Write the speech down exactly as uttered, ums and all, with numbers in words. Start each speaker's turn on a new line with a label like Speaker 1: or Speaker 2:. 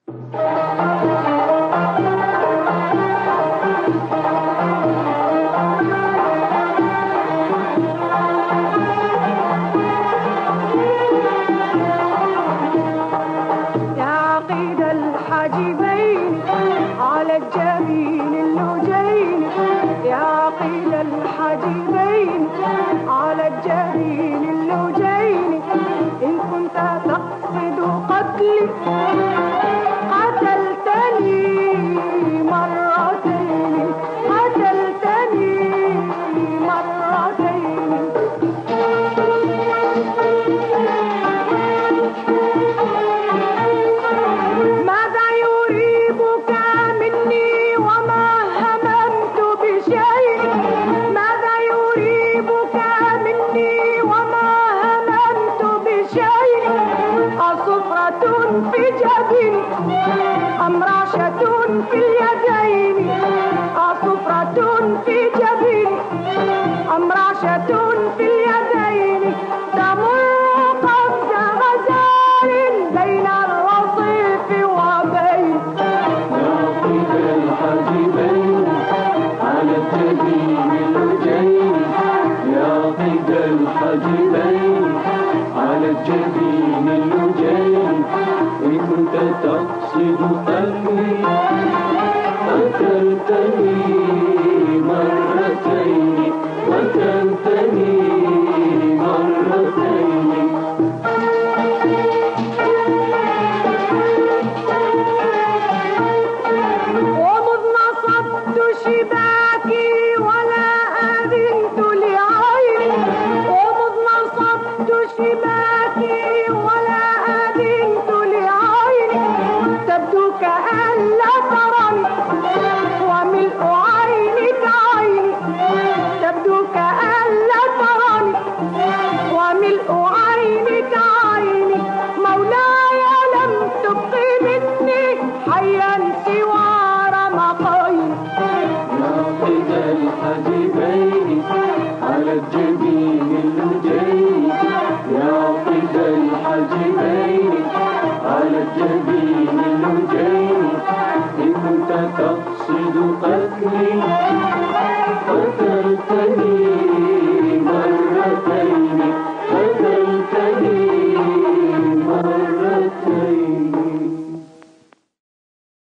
Speaker 1: الحاجبين على الجبين اللوجين، إن كنت تقصد قتلي قتلتني مرتين، قتلتني مرتين. ماذا يريبك مني وما هممت بشيء؟ ماذا يريبك مني وما هممت بشيء؟ أصفرة في جبيني أم رعشة في اليدين؟ أصفرة في جبيني أم رعشة في اليدين؟ تمر قبض غزال بين الرصيف وبين
Speaker 2: ناقد الحاجبين على الجبين اللجين، ناقد الحاجبين على الجبين اللجين. إن كنت تقصد قتلي قتلتني مرتين، قتلتني مرتين.
Speaker 1: ومذ نصبت شباكي ولا أذنت لعيني، ومذ نصبت شباكي ولا أذنت لعيني، تبدو كأن لا تراني وملء عينك عيني، تبدو كأن لا تراني وملء عينك عيني. مولاي لم تبق مني حيا سوى رمقين.
Speaker 2: ناقد الحاجبين على الجبين اللجين، ناقد الحاجبين على الجبين اللجين. إن كنت تقصد قتلي